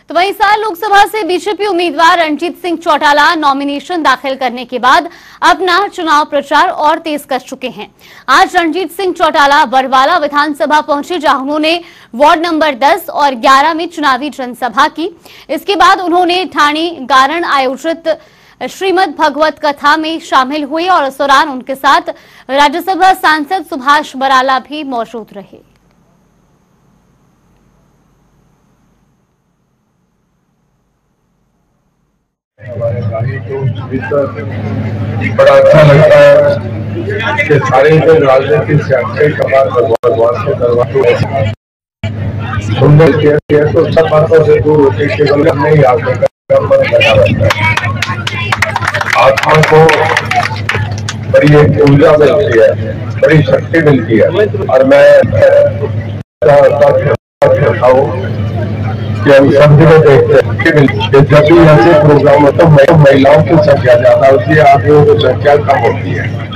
तो वहीं साल लोकसभा से बीजेपी उम्मीदवार रणजीत सिंह चौटाला नॉमिनेशन दाखिल करने के बाद अपना चुनाव प्रचार और तेज कर चुके हैं। आज रणजीत सिंह चौटाला बरवाला विधानसभा पहुंचे, जहां उन्होंने वार्ड नंबर 10 और 11 में चुनावी जनसभा की। इसके बाद उन्होंने ठाणी गारण आयोजित श्रीमद् भगवत कथा में शामिल हुए और इस दौरान उनके साथ राज्यसभा सांसद सुभाष बराला भी मौजूद रहे। हमारे भाई को बड़ा अच्छा लगता है कि सारे जो राजनीति से अक्षय कुमार भगवान से करवा तो सब बातों से दूर होते केवल नहीं आगे का मन लगा रहता है। आत्मा को बड़ी एक ऊर्जा मिलती है, बड़ी शक्ति मिलती है। और मैं चाहता हूँ कि हम सब जगह देखते हैं कि जब भी ऐसे प्रोग्राम होता है महिलाओं की संख्या ज्यादा होती है, आदमियों की संख्या कम होती है।